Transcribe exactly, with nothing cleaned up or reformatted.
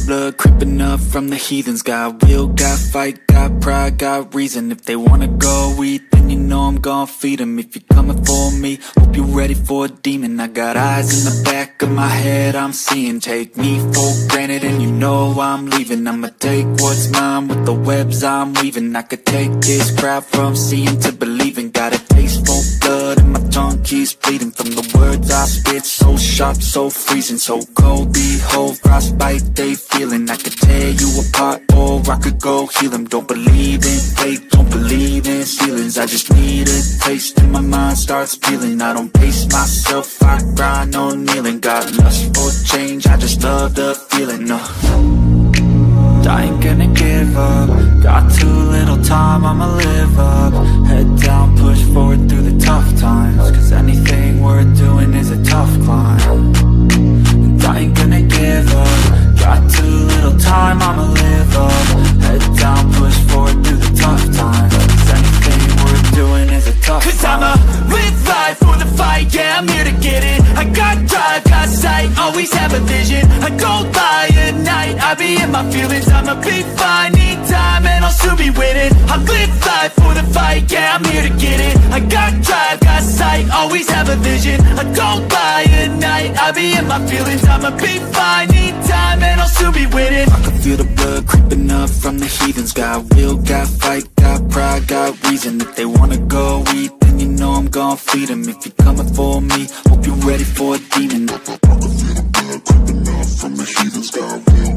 blood creeping up from the heathens. Got will, got fight, got pride, got reason. If they wanna go eat, then you know I'm gon' feed them. If you're coming for me, hope you're ready for a demon. I got eyes in the back of my head, I'm seeing. Take me for granted and you know I'm leaving. I'ma take what's mine with the webs I'm weaving. I could take this crowd from seeing to believing. Got a taste for blood and my tongue keeps bleeding from the words I spit. So sharp, so freezing, so cold. Behold, frostbite they feeling. I could tear you apart or I could go heal them. Don't believe in fate, don't believe in ceilings. I just need a taste and my mind starts peeling. I don't pace myself, I grind on kneeling. Got lust for change, I just love the feeling. No, I ain't gonna give up. Got too little time, I'ma live up. Head down, push forward through the tough times. Cause anything worth doing is a tough climb. And I ain't gonna give up. Got too little time, I'ma live up. Head down, push forward through the tough times. Cause anything worth doing is a tough climb. Cause I'ma live life for the fight, yeah, I'm here to get it. I got drive, got sight, always have a vision. I don't lie at night, I be in my feelings. I'ma be fine, need time and I'll soon be winning. I live life for the fight, yeah, I'm here to get it. I got drive, got sight, always have a vision. I don't lie at night, I be in my feelings. I'ma be fine, need time and I'll soon be winning. I can feel the blood creeping up from the heathens. Got will, got fight, got pride, got reason. If they wanna go eat, then you know I'm gon' feed them. If you're coming for me, hope you're ready for a demon. I can feel the blood creeping up from the heathens. Got will,